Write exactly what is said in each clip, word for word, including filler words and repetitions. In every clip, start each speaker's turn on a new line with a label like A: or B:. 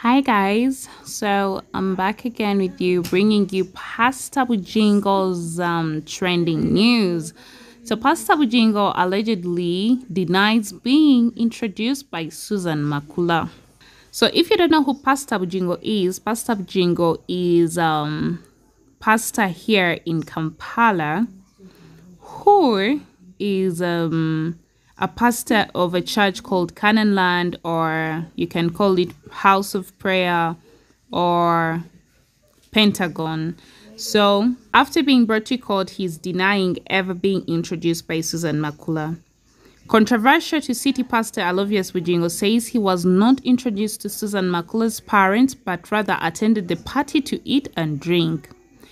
A: Hi guys, so I'm back again with you, bringing you Pastor Bujingo's um, trending news. So Pastor Bujingo allegedly denies being introduced by Susan Makula. So if you don't know who Pastor Bujingo is, Pastor Bujingo is um pastor here in Kampala, who is um a pastor of a church called Canaan Land, or you can call it House of Prayer or Pentagon. So after being brought to court, he's denying ever being introduced by Susan Makula. Controversial to City Pastor Alovius Bujingo says he was not introduced to Susan Makula's parents, but rather attended the party to eat and drink.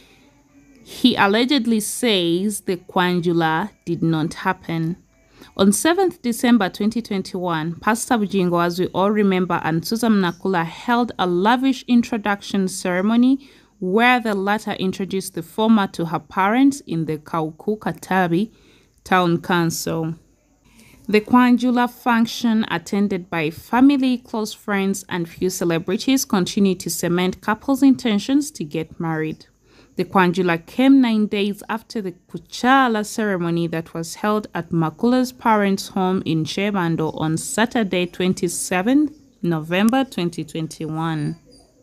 A: He allegedly says the Kwanjula did not happen. On seventh December twenty twenty-one, Pastor Bujingo, as we all remember, and Susan Makula held a lavish introduction ceremony where the latter introduced the former to her parents in the Kauku Katabi Town Council. The Kwanjula function, attended by family, close friends, and few celebrities, continued to cement couples' intentions to get married. The Kwanjula came nine days after the Kuchala ceremony that was held at Makula's parents' home in Chebando on Saturday, twenty-seventh November twenty twenty-one.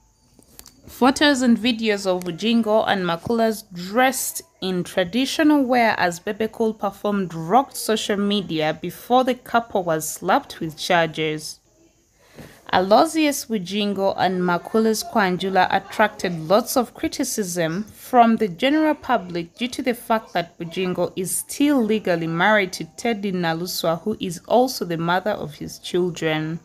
A: Photos and videos of Bujingo and Makula's dressed in traditional wear as Bebe Cool performed rocked social media before the couple was slapped with charges. Aloysius Bujingo and Makula's Kwanjula attracted lots of criticism from the general public due to the fact that Bujingo is still legally married to Teddy Naluswa, who is also the mother of his children.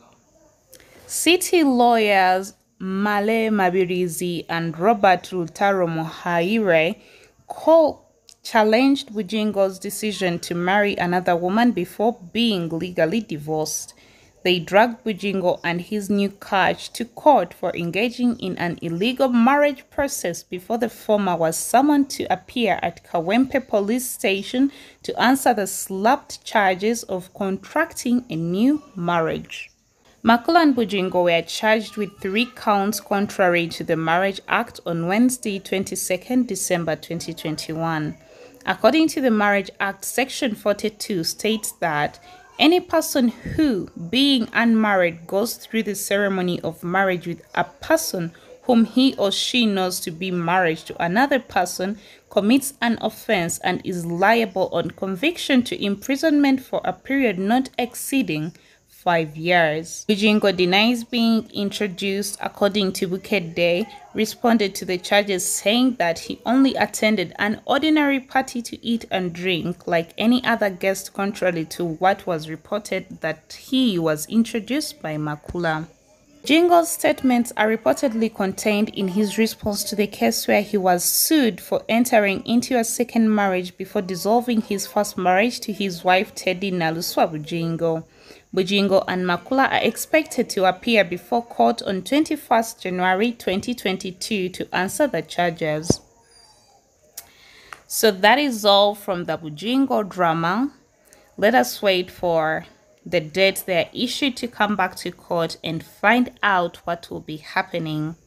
A: City lawyers Male Mabirizi and Robert Rutaro Mohaire call challenged Bujingo's decision to marry another woman before being legally divorced. They dragged Bujingo and his new catch to court for engaging in an illegal marriage process before the former was summoned to appear at Kawempe police station to answer the slapped charges of contracting a new marriage. Makula and Bujingo were charged with three counts contrary to the Marriage Act on Wednesday, twenty-second December twenty twenty-one. According to the Marriage Act, Section forty-two states that any person who, being unmarried, goes through the ceremony of marriage with a person whom he or she knows to be married to another person commits an offense and is liable on conviction to imprisonment for a period not exceeding five years. Bujingo denies being introduced. According to Bukit Day, responded to the charges saying that he only attended an ordinary party to eat and drink like any other guest, contrary to what was reported that he was introduced by Makula. Bujingo's statements are reportedly contained in his response to the case where he was sued for entering into a second marriage before dissolving his first marriage to his wife Teddy Naluswa Bujingo. Bujingo and Makula are expected to appear before court on twenty-first January twenty twenty-two to answer the charges. So that is all from the Bujingo drama. Let us wait for the date they are issued to come back to court and find out what will be happening.